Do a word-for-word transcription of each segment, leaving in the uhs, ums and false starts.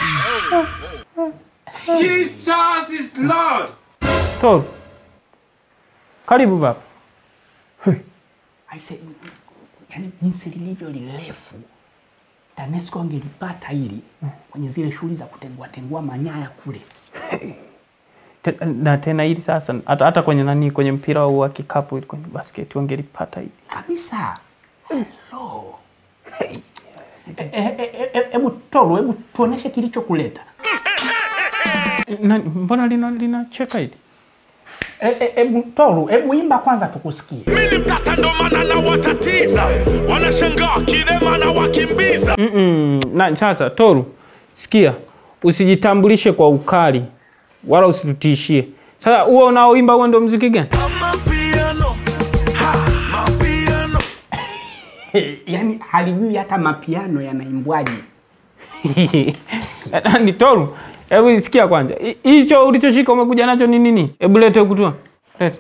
Jesus is Lord. Tolu. Karibu baba. I said, yani jinsi lilivyo lirefu. TANESCO angelipata hili kwenye zile shughuli za kutengua tengua manyaya kule. Na tena hili sasa hata hata kwenye nani kwenye mpira wa kikapu kwenye basket wangelipata hili. Kabisa. Hello. Hebu Tolu, hebu tuoneshe kilichokuleta. Mbona lina lina cheka hili? Hebu Tolu, hebu imba kwanza tukusikie. Mimi mtata ndo maana na watatiza. Wanashangaa kilema na wakimbiza. Mm, na sasa Tolu, sikia, usijitambulishe kwa ukali wala usitutishie. Sasa huo unaoimba huo ndio muziki gani? Mapiano. Ha, mapiano. Yaani halijui hata mapiano yanaimbwaje. Ni Tolu, hebu sikia kwanza. Hicho ulichoshika umekuja nacho ni nini? Hebu lete huku tu. Lete.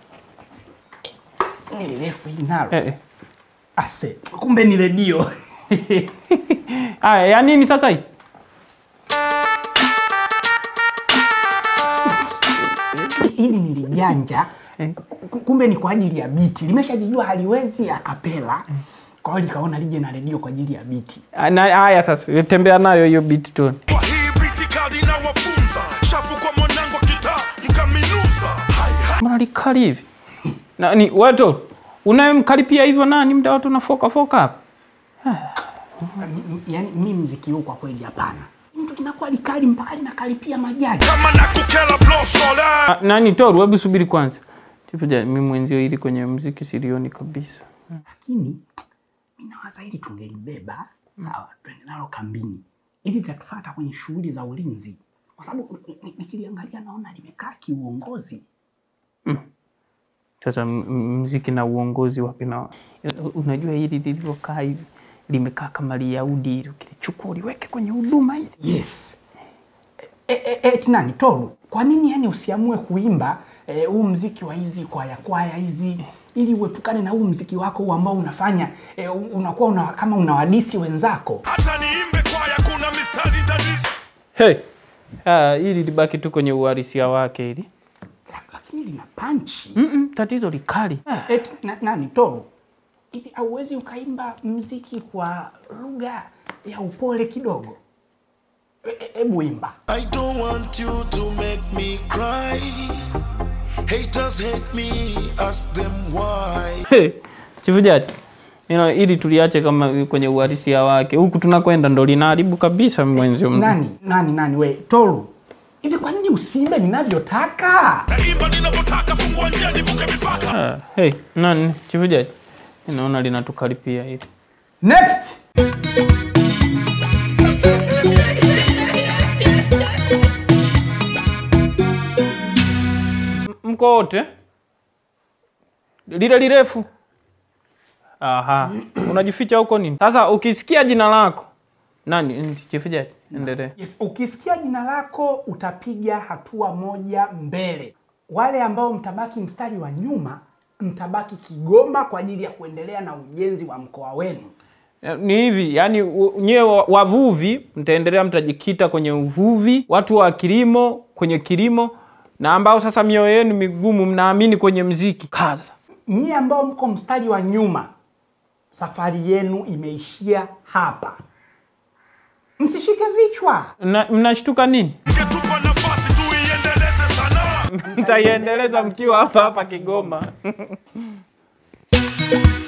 Ni refu hii nalo. Eh. Ase, kumbe ni redio. Aya, ya nini sasa hii? Hili ni lijanja. Kumbe ni kwa ajili ya biti. Limeshajijua haliwezi akapela. Kwa hiyo likaona lije na redio kwa ajili ya biti. Haya sasa, tembea nayo hiyo biti tu. Kwa hii biti kali na wafunza. Shafu kwa mwanangu kita mkaminuza. Mbona likali hivi? Na ni watu unayemkaripia hivyo nani muda watu unafoka foka hapa? Yaani mimi muziki huu kwa kweli hapana. Mtu kinakuwa likali mpaka linakaripia majaji. Kama nakukela blosola. Nani Tolu, hebu subiri kwanza. Tifuja mimi mwenzio ili kwenye muziki silioni kabisa. Lakini mimi nawaza hili tungelibeba, sawa, twende nalo kambini. Ili litatufuata kwenye shughuli za ulinzi. Kwa sababu nikiliangalia naona limekaa kiuongozi. Mm. Sasa muziki na uongozi wapi na unajua hili lilivyokaa hivi limekaa kama Eliud hili ukilichukua uliweke kwenye huduma hili. Yes. Eh eh eh nani Tolu? Kwa nini yani usiamue kuimba huu e, muziki wa hizi kwaya kwaya hizi ili uepukane na huu muziki wako huu ambao unafanya e, unakuwa una, kama unawadisi wenzako. Hata niimbe kwaya kuna mistari dadisi. Hey. Ah, hili libaki tu kwenye uhalisia wake hili. Lakini lina punch. Mm, -mm tatizo likali. Eh, na, nani Tolu? Hivi hauwezi ukaimba muziki kwa lugha ya upole kidogo? Hebu e, imba. I don't want you to make me cry. Haters hate me, ask them why. Hey, Chifujaji. You know, ili tuliache kama kwenye uhalisia wake. Huku tunakwenda ndo linaharibu kabisa mwenzio. Nani? Nani nani we? Tolu. Hivi kwa nini usiimbe ninavyotaka? Naimba ninavyotaka, fungua njia nivuke mipaka. Ah, hey, nani? Chifujaji. Naona linatukaripia hili. Next. Mko wote? Lile lirefu. Aha. Unajificha huko nini? Sasa ukisikia jina lako nani? Chifujaji, endelee. Yes, ukisikia jina lako utapiga hatua moja mbele. Wale ambao mtabaki mstari wa nyuma mtabaki Kigoma kwa ajili ya kuendelea na ujenzi wa mkoa wenu. Ni hivi, yani nyewe wavuvi mtaendelea mtajikita kwenye uvuvi, watu wa kilimo kwenye kilimo, na ambao sasa mioyo yenu migumu mnaamini kwenye muziki. Kaza. Nyie ambao mko mstari wa nyuma safari yenu imeishia hapa. Msishike vichwa. Mnashtuka nini? Mketupa nafasi tuiendeleze sana. Mtaiendeleza mkiwa hapa hapa Kigoma.